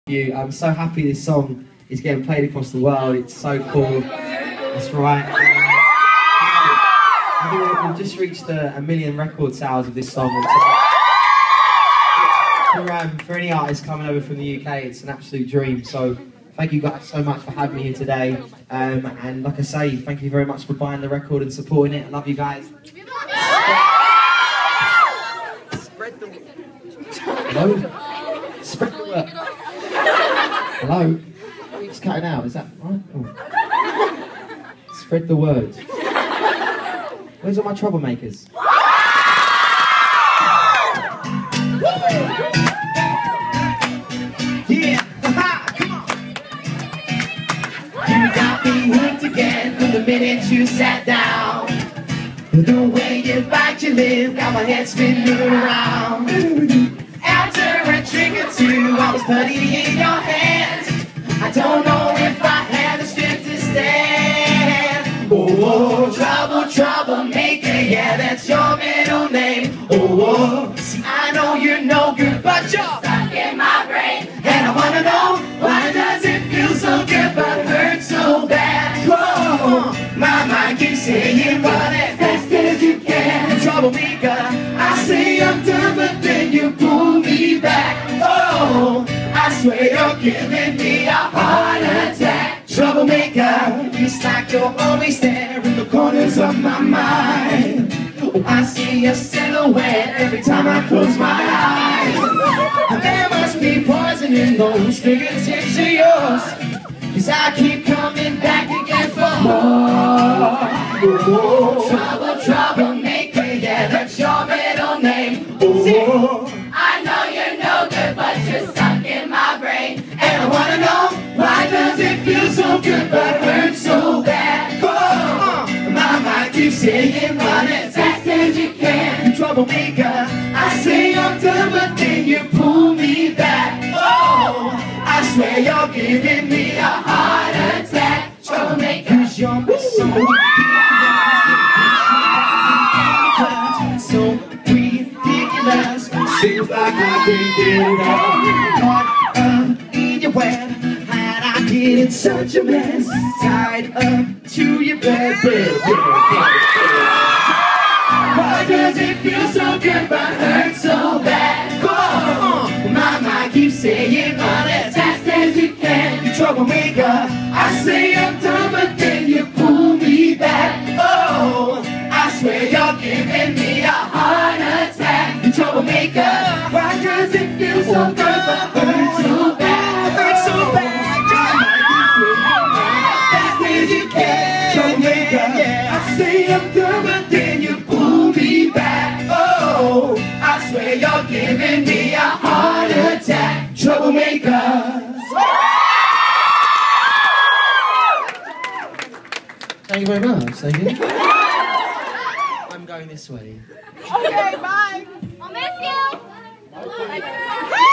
you. I'm so happy this song is getting played across the world. It's so cool. That's right. I think we've just reached a million record sales of this song. For any artist coming over from the UK, it's an absolute dream. So thank you guys so much for having me here today. And like I say, thank you very much for buying the record and supporting it. I love you guys. Spread the word. Hello? Spread the word. Hello? It's cutting out, is that right? Oh. Spread the word. Where's all my troublemakers? Yeah! Come on! You got me hooked again from the minute you sat down. The way you bite your lip got my head spinning around. After a drink or two, I was putty in your hands. I don't know if I had the strength to stand. Oh, troublemaker, yeah, that's your middle name. Oh, see, I know you're no good, but you're stuck in my brain. And I wanna know, why does it feel so good but hurt so bad? Whoa, my mind keeps saying, run as fast as you can. Troublemaker, I say I'm done, but then you pull me back. Oh, I swear you're giving me a heart attack. Troublemaker, it's like you're always there in the corners of my mind. Oh, I see your silhouette every time I close my eyes. There must be poison in those fingertips of yours, 'cause I keep coming back again for more. Oh, troublemaker, yeah, that's your middle name. Oh, I know you're no good, but you're stuck in my brain. and I wanna know, why does it feel so good but hurt so bad? Oh, my mind keeps saying, run as fast as you can. Troublemaker, I say I'm done, but then you pull me back. Oh, I swear you're giving me a heart attack. Troublemaker, 'cause you're so ridiculous. Seems like I can't get it out. Caught up in your web, and I get in such a mess. Tied up to your bed. Why does it feel so good but hurt so bad? Oh, my mind keeps saying, run as fast as you can. Troublemaker, I say I'm done, but then you pull me back. Oh, I swear you're giving me a heart attack. Troublemaker, why does it feel so good but hurt so bad? Hurt so bad. As fast as you can. Troublemaker, I say I'm done, but then you pull me back. Oh, I swear you're giving me a heart attack. Troublemaker. Thank you very much. Thank you. I'm going this way. Okay, bye. I'll miss you.